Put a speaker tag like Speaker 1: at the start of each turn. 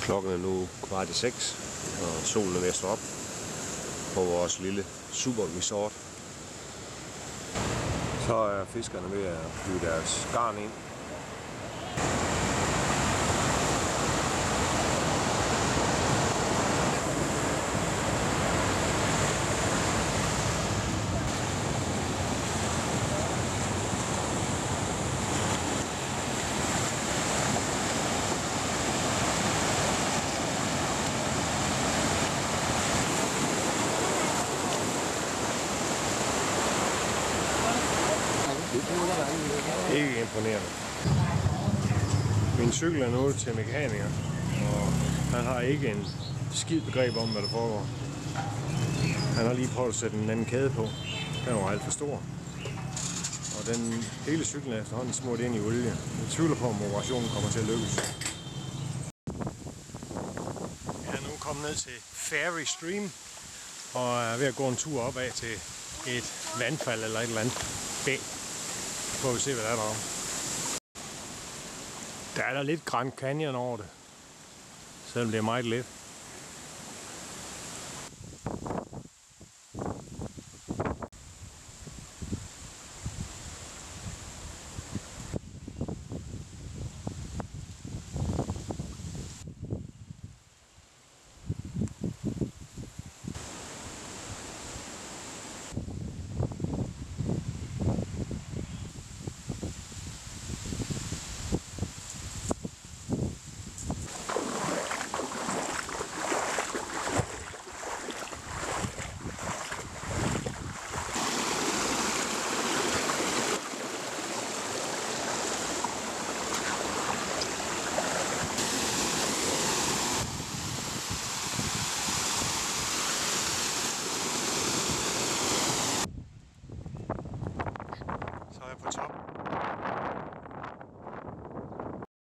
Speaker 1: Klokken er nu 5:15, og solen er ved at stå op på vores lille superresort. Så er fiskerne ved at flyve deres garn ind. Ikke imponerende. Min cykel er nu til mekaniker, og han har ikke en skid begreb om, hvad der foregår. Han har lige prøvet at sætte en anden kæde på. Den var alt for stor. Og den hele cyklen er efterhånden smurt ind i olie. Jeg tvivler på, om operationen kommer til at lykkes. Jeg er nu kommet ned til Fairy Stream, og er ved at gå en tur opad til et vandfald eller et eller andet bæk. Så får vi se, hvad der er deroppe. Der er der lidt Grand Canyon over det, selvom det er meget let. Så er jeg på top.